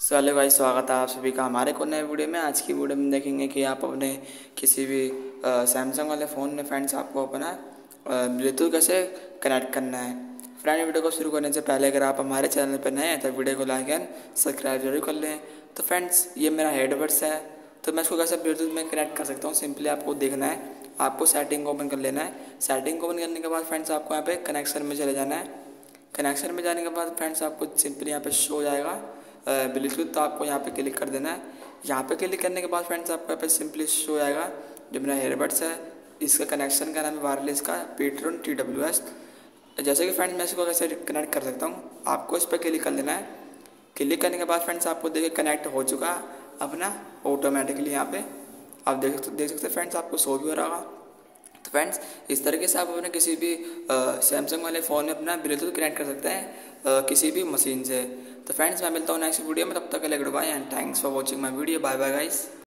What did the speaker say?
Hello भाई, स्वागत है आप सभी का हमारे को नए वीडियो में। आज की वीडियो में देखेंगे कि आप अपने किसी भी सैमसंग वाले फ़ोन में फ्रेंड्स आपको अपना ब्लूटूथ कैसे कनेक्ट करना है। फ्रेंड, वीडियो को शुरू करने से पहले अगर आप हमारे चैनल पर नए हैं तो वीडियो को लाइक एंड सब्सक्राइब जरूर कर लें। तो फ्रेंड्स, ये मेरा हेडबड्स है, तो मैं इसको कैसे ब्लूटूथ में कनेक्ट कर सकता हूँ। सिंपली आपको देखना है, आपको सेटिंग ओपन कर लेना है। सेटिंग ओपन करने के बाद फ्रेंड्स आपको यहाँ पे कनेक्शन में चले जाना है। कनेक्शन में जाने के बाद फ्रेंड्स आपको सिंपली यहाँ पे शो हो जाएगा ब्लूटूथ, तो आपको यहाँ पे क्लिक कर देना है। यहाँ पे क्लिक करने के बाद फ्रेंड्स आपको यहाँ पे सिंपली शो आएगा जो मेरा एयरबड्स है। इसका कनेक्शन का नाम है वायरलेस का पेट्रोन TWS। जैसे कि फ्रेंड्स मैं इसको कैसे कनेक्ट कर सकता हूँ, आपको इस पर क्लिक कर लेना है। क्लिक करने के बाद फ्रेंड्स आपको देखिए कनेक्ट हो चुका अपना ऑटोमेटिकली। यहाँ पे आप देख सकते फ्रेंड्स, आपको शो भी हो रहा होगा। तो फ्रेंड्स, इस तरीके से आप अपने किसी भी सैमसंग वाले फ़ोन में अपना ब्लूटूथ कनेक्ट कर सकते हैं किसी भी मशीन से। तो फ्रेंड्स, मैं मिलता हूँ नेक्स्ट वीडियो में, तब तक के लिए good bye and thanks for watching my video. Bye bye guys.